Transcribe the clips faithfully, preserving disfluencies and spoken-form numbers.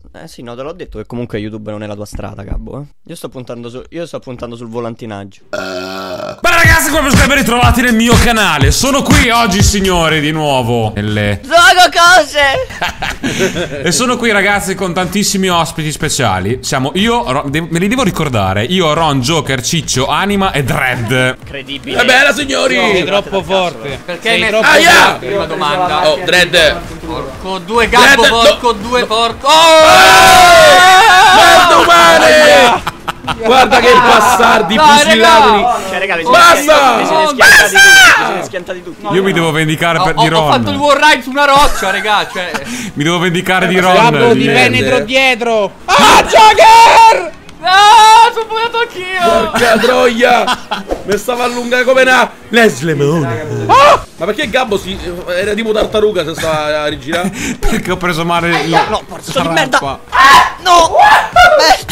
Eh sì, no, te l'ho detto che comunque YouTube non è la tua strada, Gabbo, eh. Io sto puntando su. Io sto puntando sul volantinaggio. Uh... Beh ragazzi, come ben ritrovati nel mio canale. Sono qui oggi, signori, di nuovo nelle Gioco cose. E sono qui ragazzi con tantissimi ospiti speciali. Siamo io, Ron, me li devo ricordare. Io, Ron, Joker, Ciccio, Anima e Dread. Incredibile. È bella, signori. No, sei troppo forte. Perché sei hai troppo messo Aia! forte. prima domanda? Oh, Dread. Porco due gabbo, Dread, porco due porco. Oh! Guarda umane! Guarda che bastardi pusillanimi. Cioè, raga, Basta! vi siete schiantati tutti. Vi siete schiantati tutti. Io mi devo vendicare per, Ho, di ho Ron. fatto il wall ride su una roccia, raga, cioè. Mi devo vendicare di Gabbo, Ron. ti di- penetro dietro. Ah, Joker! No, sono buonato anch'io. Porca troia! Mi stava allungando come una Leslemone. Ah! Ma perché Gabbo si era tipo tartaruga se stava a rigirare? Perché ho preso male il... No, porco di merda. rampa. Ah, no. Merda.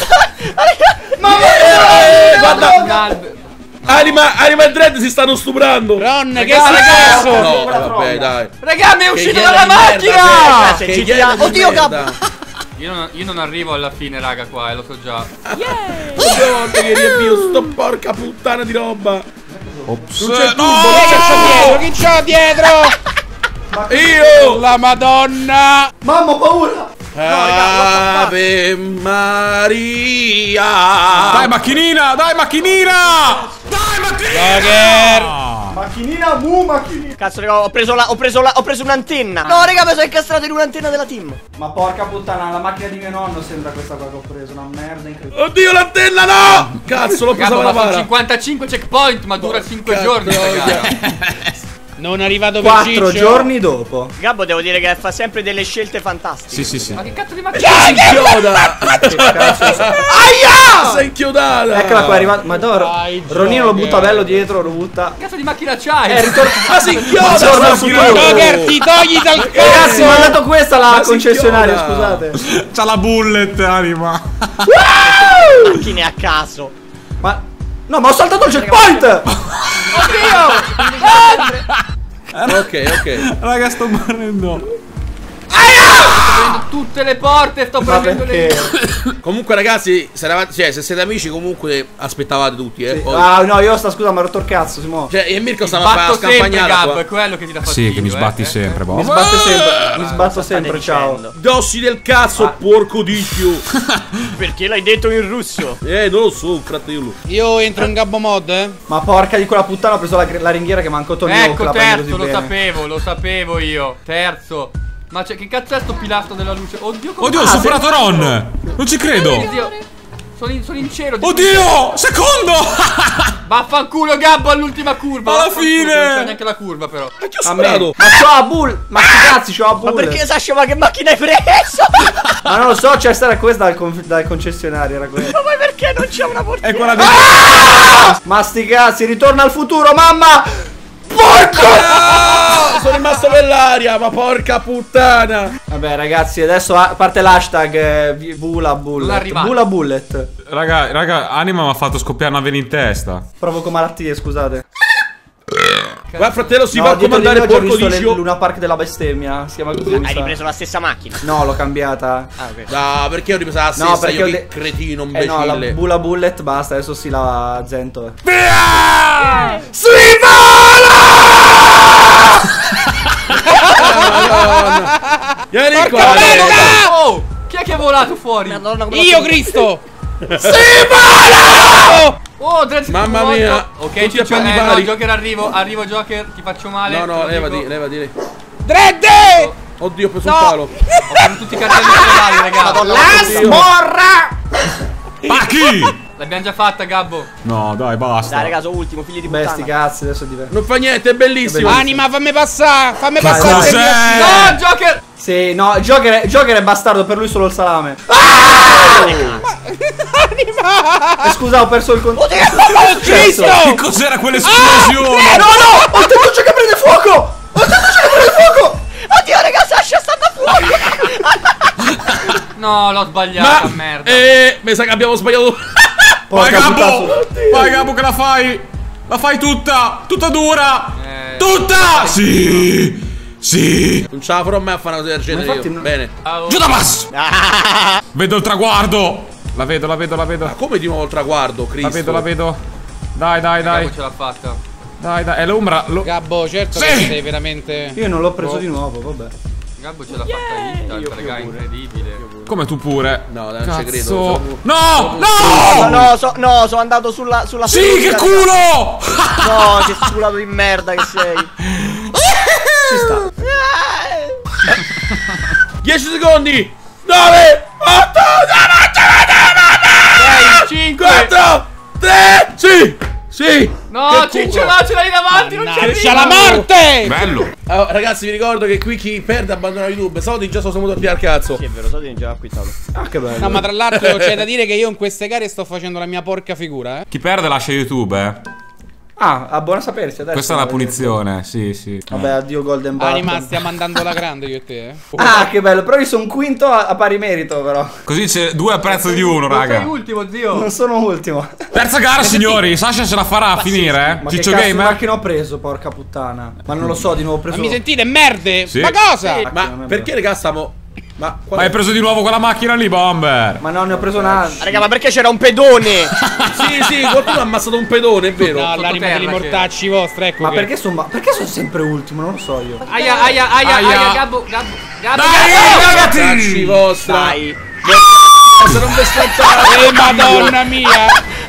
Eh, guarda! Un albero. Anima, Anima e Dread si stanno stuprando. Ron, che Raga, sei raga, cazzo? No, vabbè, dai. Raga, mi è uscito Che dalla iena di merda, macchina. Che Che iena di Oddio, merda. Gabbo. Io non, io non arrivo alla fine, raga, qua, eh, lo so già. Due volte che riavvio sto porca puttana di roba. Ops. Non c'è No! turbo, Chi c'ho dietro? Io! La Madonna! Mamma, ho paura. Ave Maria! Dai macchinina, dai macchinina! Dai macchinina! Joker! Macchinina, mu, macchinina. Cazzo, raga, ho preso la. Ho preso la. Ho preso un'antenna. No, raga, mi sono incastrato in un'antenna della team. Ma porca puttana, la macchina di mio nonno sembra questa qua che ho preso, una merda incredibile. Oddio, l'antenna no! Cazzo, l'ho presa Gabbo, la ma sono para. cinquantacinque checkpoint, ma dura cinque giorni, raga. Non arrivato per Quattro Ciccio. giorni dopo. Gabbo, devo dire che fa sempre delle scelte fantastiche. Sì, sì, sì. Ma che cazzo di macchina? Si inchioda! Aia! Sei inchiodata! Eccola qua, è arrivata. Ma dove? Dai, Ronino lo Joker. butta bello dietro, lo butta. Che cazzo di macchina c'hai? Eh, ritorno. Ma si inchioda! Torna sta al giro! Joker, ti togli dal Ragazzi, mi ha cazzo! dato questa la Ma si concessionaria, inchioda. scusate. C'ha la bullet, Anima. Macchine a caso. Ma. No, ma ho saltato il checkpoint! Ok, ok. Raga, sto morendo. Sto prendendo tutte le porte, sto Ma prendendo perché? le. Comunque, ragazzi, se, eravate- cioè, se siete amici, comunque aspettavate tutti, eh. Poi- Ah, no, io sta scusa, mi ha rotto il cazzo, si muove. Cioè, e Mirko stava a fare Batto la sempre, scampagnata Gabbo, qua. è quello che ti dà fastidio. Sì, che mi sbatti eh, sempre, boh. Mi sbatto sempre, mi sbatto sempre, ciao. Dossi del cazzo, porco dicchio. Perché l'hai detto in russo? Eh, non lo so, fratello. Io entro in Gabbo mod, eh? Ma porca di quella puttana, ho preso la, la ringhiera che manco Tony Hawk, Ecco, la prende terzo, così lo bene. sapevo, lo sapevo io. Terzo. Ma c'è, che cazzo è sto pilastro della luce? Oddio, come. Oddio, ho Ah, superato Ron. Non ci credo. Oddio. Sono in, sono in cielo. di- Oddio, secondo. Vaffanculo, Gabbo, all'ultima curva. Alla Vaffanculo, fine. Non c'è neanche la curva, però. Ma chi ho A me. superato? Ma c'ho a bull! Ma che cazzi c'ho a bull! Ma perché Sasha, ma che macchina hai preso? Ma non lo so, c'è stata questa dal, con- dal concessionario, era quella. Ma poi perché non c'è una portiera? È quella di... Ma sti cazzi, ritorna al futuro, mamma! Porco! Ah, sono rimasto nell'aria, ma porca puttana. Vabbè ragazzi, adesso a- parte l'hashtag eh, vi- Bula Non Bullet. arrivate. Bula Bullet. Raga, raga, Anima mi ha fatto scoppiare una vena in testa. Provoco malattie, scusate. Guarda, fratello, si No, va a dietro di me comandare ho già porco visto le- dicio. Luna Park della bestemmia. Si chiama così, mi Hai sa. ripreso la stessa macchina. No, l'ho cambiata. Ah, ok. No, perché ho ripreso la stessa? No, perché io ho che de- cretino, Eh no, la imbecille. Bula Bullet basta, adesso si la Zento. Si vola! Vieni qua, Porca Lega. merda! Oh! Chi è che è volato fuori? Madonna, come Io, Cristo! Oh, Dread. Mamma mia. Ok, Tutti Ciccio, a panni eh, no, pari. Joker, arrivo. Arrivo, Joker. Ti faccio male. No, te no, lo levati, dico. levati. Dredde! Oddio, ho preso No. un palo. Ho preso tutti i cartelli stradali, raga. La smorra! Pacchi! L'abbiamo già fatta, Gabbo. No, dai, basta. Dai, raga, sono ultimo, figli di Beh, sti puttana. cazzi, adesso diventa. Non fa niente, è bellissimo. Anima, fammi passare! Fammi Vai, passare! vai. per- Cos'è? No, Joker! Sì, no, Joker è, Joker è bastardo, per lui solo il salame. Anima! Eh, scusa, ho perso il controllo. Oh, Cristo! Che cos'era quell'esplosione? No, no, ho il tettuccio che prende fuoco! Ho il tettuccio che prende fuoco! Oddio, raga, Sasha sta da fuoco. No, l'ho sbagliata, Ma merda. eh, mi sa che abbiamo sbagliato. Vai, Porca Gabbo! puttana. Vai, Gabbo, che la fai! La fai tutta! Tutta dura! Eh, Tutta! Sì! Sì. Non ce la farò mai a fare una cosa del genere io. non... Bene. Giù da passo. Vedo il traguardo. La vedo, la vedo, la vedo. Ma come di nuovo il traguardo, Cristo? La vedo, la vedo. Dai, dai, dai. Gabbo ce l'ha fatta. Dai, dai. È l'ombra. Lo... Gabbo, certo Sì. che sei veramente... Io non l'ho preso di nuovo, vabbè. Gabbo ce l'ha fatta Instant, raga, incredibile. Come tu pure. No, dai, non ci credo. Cazzo. Sono- No, No, no. no, so, no, sono andato sulla, sulla Sì, ferrovia, che raga. culo. No, che sculato di merda che sei. Ci sta. dieci secondi. nove, otto, sei, cinque. quattro, tre, sì. Sì. No, Ciccio, no, ce l'hai davanti, non c'è C'è la morte! Bello. Allora, ragazzi, vi ricordo che qui chi perde abbandona YouTube. Saudi già sono venuto a pigliare il cazzo. Sì, è vero, so di già acquistato. Ah, che bello. No, ma tra l'altro c'è da dire che io in queste gare sto facendo la mia porca figura, eh. Chi perde lascia YouTube, eh. Ah, a buona sapersi adesso. Questa è la punizione, sì, sì. Vabbè, addio Golden Button. Anima, stiamo andando alla grande io e te, eh. Ah, che bello. Però io sono quinto a, a pari merito, però. Così c'è due a prezzo di uno, Non sei raga. ultimo, zio. Non sono ultimo. Terza gara, signori. Sasha ce la farà a finire, Ma eh? che Ciccio cazzo di Gamer. macchina ho preso, porca puttana. Ma non lo so, di nuovo ho preso. Ma mi sentite, merde? Sì. Ma cosa? Sì. Ma perché, raga, stiamo... Ma qual Ma è? hai preso di nuovo quella macchina lì, Bomber. Ma no, ne ho preso un'altra. Raga, ma perché c'era un pedone? Sì, sì, qualcuno ha ammazzato un pedone, è vero. No, l'anima degli Sottoterra, mortacci vostri, ecco Ma che... perché sono ma perché sono sempre ultimo? Non lo so io. Aia, aia, aia, Aia. aia, Gabbo, Gabbo, Gabbo. Dai, Cazzi ragazzi. vostra. Dai. Se non vi scattare. Eh, madonna mia!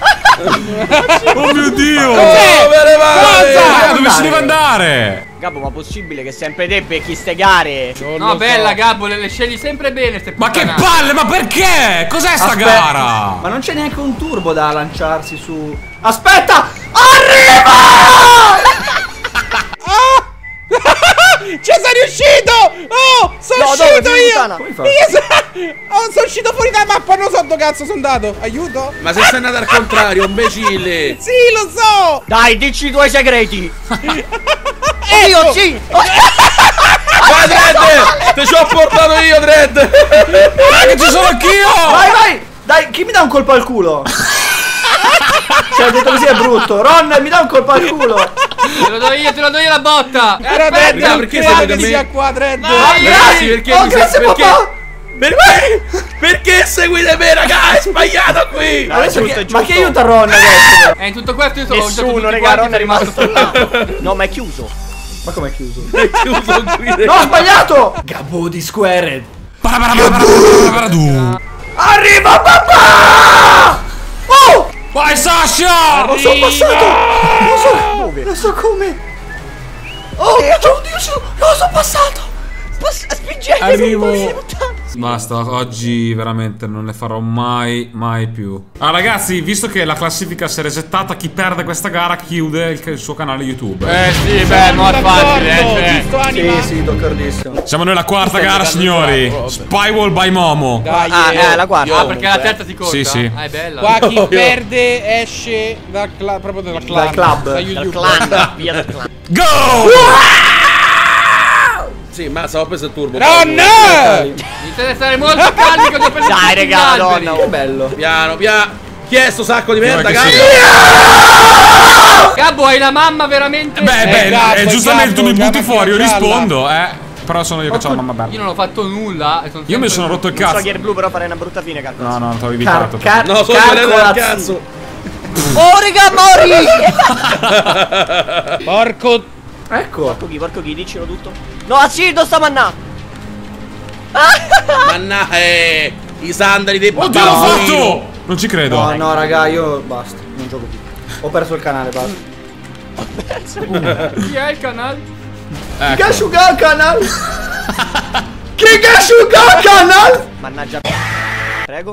Oh mio Dio. Dove le vai? Raga, dove si deve andare? Gabbo, ma possibile che sempre te becchi ste gare? Non No, lo bella, so. Gabbo, le, le scegli sempre bene ste Ma che puttanate. palle, ma perché? Cos'è sta Aspetta. gara? Ma non c'è neanche un turbo da lanciarsi su. Aspetta! Arriva! Ci sei riuscito! Oh, sono No, dove, uscito figlia io! puttana? Come fa? Io so- oh, sono uscito fuori dalla mappa, non so dove cazzo sono andato. Aiuto? Ma se sei andato al contrario, imbecille. Sì, lo so! Dai, dici i tuoi segreti. Ecco. Io sì. Vai, Dredd! Te ci ho portato io, Dredd! Ah, che ci sono anch'io! Vai, vai! Dai, chi mi dà un colpo al culo? Cioè, detto così è brutto. Ron, mi dà un colpo al culo. Te lo do io, te lo do io la botta. Era Dredd, perché perché sei sei da me? sia qua, Dredd? Ragazzi, perché Oh, mi grazie, se- perché, papà. perché? Perché seguite me, raga? È sbagliato qui! Adesso giusto, che- giusto. ma che aiuta Ron adesso? E in tutto questo io sono Nessuno, raga, Ron è rimasto là. No, ma è chiuso. Ma com'è chiuso? È chiuso qui. No, ho sbagliato! Gabbo di Squared. Para, para, para, para, para, para, tu. Arriva papà! Oh! Vai, Sasha! Non sono passato! Non so, non so come. Oh, oddio, sono, no, sono passato! Spingete. Arrivo. Basta, oggi veramente non ne farò mai, mai più. Ah, ragazzi, visto che la classifica si è resettata, chi perde questa gara chiude il, il suo canale YouTube. Eh sì, beh, non è facile, eh. Giusto, Anima? Sì, sì, d'accordissimo. Siamo nella quarta gara, signori. Spywall by Momo. Dai, Ah, eh. eh, la guarda. Ah, perché la terza si conta? Sì, sì. Ah, è bella. Qua chi perde esce dal cla- proprio dal clan. Dal club. Da Dal YouTube. clan. Via dal clan. Go! Sì, ma stavo preso il turbo. Ron! Deve stare molto calmi che ho preso Dai, tutti gli raga, alberi. donna. Che bello. Piano, piano. Chi è sto sacco di merda, che cazzo? sì. Gabbo, hai la mamma veramente? Beh, beh, Gabbo, eh, giustamente tu mi Gabbo, butti già fuori, io macchina gialla. rispondo, eh. Però sono io che ho la mamma bella. Io non ho fatto nulla e sono Io mi sempre- sono rotto il Non so cazzo. chi è il blu, però farei una brutta fine, calcolo. No, no, non t'ho Car- evitato. car- No, sono io del calcolazzi. cazzo. Oh, raga, mori! Porco. Ecco. Porco chi, porco chi, diccelo tutto. No, Acido sta manna. Manna, eh, i sandali dei Oddio, l'ho fatto! Non ci credo. No, no, raga, io basta, non gioco più. Ho perso il canale, basta. Chi è il canale? Ecco. Che asciuga il canale? Che asciuga il canale? Mannaggia. Prego.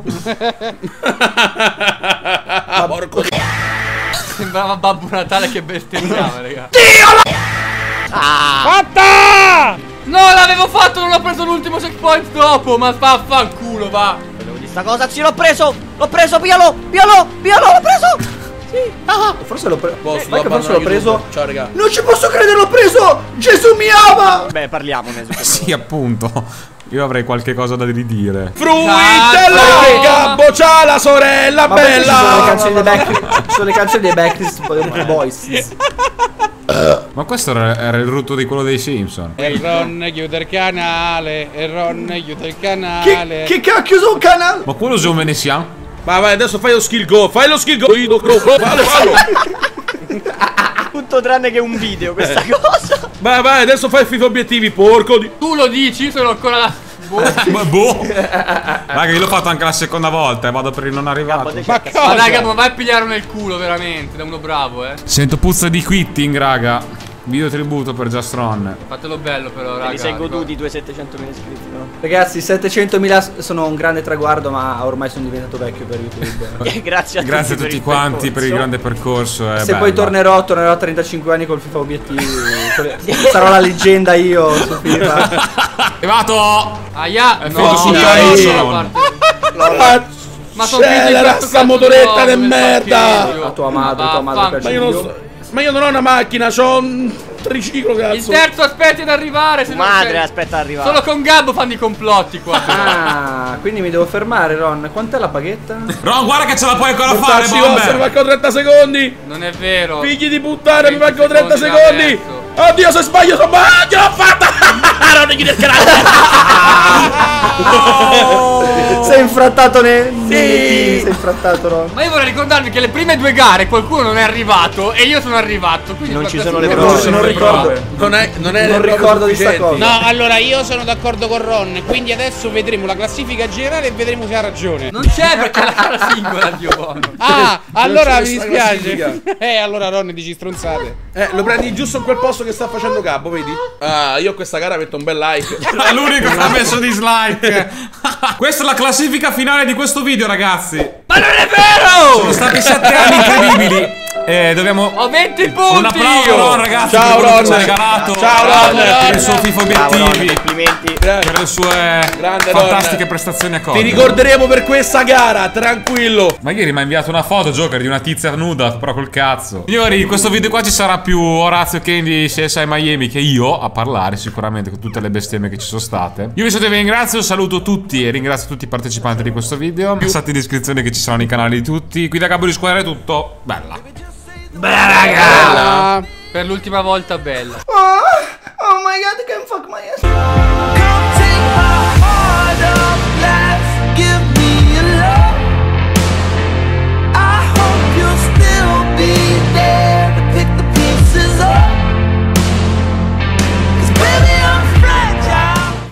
Ah, porco. Sembrava Babbo Natale che bestemmiava, raga. Ah. Fatta! No, l'avevo fatto, non ho preso l'ultimo checkpoint dopo. Ma fa fanculo, va. Vedevo di sta cosa, sì, l'ho preso. L'ho preso, pialo, pialo, pialo, l'ho preso. Sì. Ah. Forse l'ho preso. Posso Vai che forse l'ho abbandonare preso. YouTube? Ciao, raga. Non ci posso credere, l'ho preso! Gesù mi ama! Beh, parliamone su questo. Sì, appunto. Io avrei qualche cosa da ridire. Fruitella! Cazzo! Gabbo c'ha la sorella Ma perché ci sono le bella! canzoni dei Backstreet? Ci sono le canzoni dei Backstreet Boys. Ma questo era, era il rutto di quello dei Simpson. E Ron chiude il canale. E Ron chiude il canale. Che, che ha chiuso un canale? Ma quello è un veneziano? Vai, vai, adesso fai lo skill go. Fai lo skill go. Fallo, fallo. Tutto tranne che un video questa cosa. Vai, vai, adesso fai FIFA obiettivi, porco di... Tu lo dici, io sono ancora là. Boh. Ma boh. Raga, io l'ho fatto anche la seconda volta e vado per il non arrivato. Ma Ma cosa? raga, ma vai a pigliare nel culo veramente, da uno bravo, eh. Sento puzza di quitting, raga. Video tributo per Justron. Fatelo bello però, raga. Ti sei goduti i tuoi settecentomila iscritti, no? Ragazzi, settecentomila sono un grande traguardo, ma ormai sono diventato vecchio per YouTube. Grazie a tutti, Grazie a tutti per il quanti per il percorso. grande percorso. È Se bello. poi tornerò, tornerò a trentacinque anni col FIFA obiettivi. Sarò la leggenda io su FIFA. Arrivato! Aia, È no, finito sul no, cazzo, no, no. parte- Ma sono C'è la razza motoretta de merda. La tua madre, la tua madre Ma io non so... Ma io non ho una macchina, c'ho un triciclo, Il cazzo. terzo aspetti ad arrivare, se non Madre, sei- aspetta ad arrivare. Solo con Gabbo fanno i complotti qua. Ah, quindi mi devo fermare, Ron. Quant'è la paghetta? Ron, guarda che ce la puoi ancora fare, Portarci vostra, mi bomber! mancano trenta secondi. Non è vero. Figli di puttana, mi venti mancano trenta secondi secondi. adesso. Oddio, se sbaglio sono... Ah, ce l'ho fatta. Non chiudi il canale. Sei infrattato ne... Sì. Sei infrattato, Ron. Ma io vorrei ricordarvi che le prime due gare qualcuno non è arrivato e io sono arrivato. Quindi Non ci qualcosa- sono le Non, prove. non ricordo. Non è, non è Non ricordo di sta cosa. No, allora io sono d'accordo con Ron. Quindi adesso vedremo la classifica generale e vedremo se ha ragione. Non c'è perché è la gara singola, Dio buono. Ah, allora c'è mi questa dispiace. classifica. Eh, allora Ron dici stronzate. Eh, lo prendi giusto in quel posto che sta facendo capo, vedi? Ah, io a questa gara metto un bel like. È l'unico che ha messo dislike. Questa è la classifica finale di questo video, ragazzi. Ma non è vero! Sono stati sette anni incredibili. E dobbiamo. Ho venti punti! Un applauso, io. Ron, ragazzi. Ciao, per quello che Ron. ci ha regalato. Ciao, Ron. Per il suo FIFA Bravo, Ron, obiettivi. complimenti. Per le sue Grande, fantastiche Ron. prestazioni a Ti corda. ricorderemo per questa gara, tranquillo. Ma ieri mi ha inviato una foto, Joker, di una tizia nuda, però col cazzo. Signori, in questo video qua ci sarà più Orazio Candy C S I Miami che io a parlare sicuramente con tutte le bestemmie che ci sono state. Io vi saluto e vi ringrazio, saluto tutti e ringrazio tutti i partecipanti di questo video. Passate in descrizione che ci saranno i canali di tutti. Qui da Gabbo di Square è tutto. Bella. Bella. Per l'ultima volta bella. Oh, oh my god, I can fuck my ass.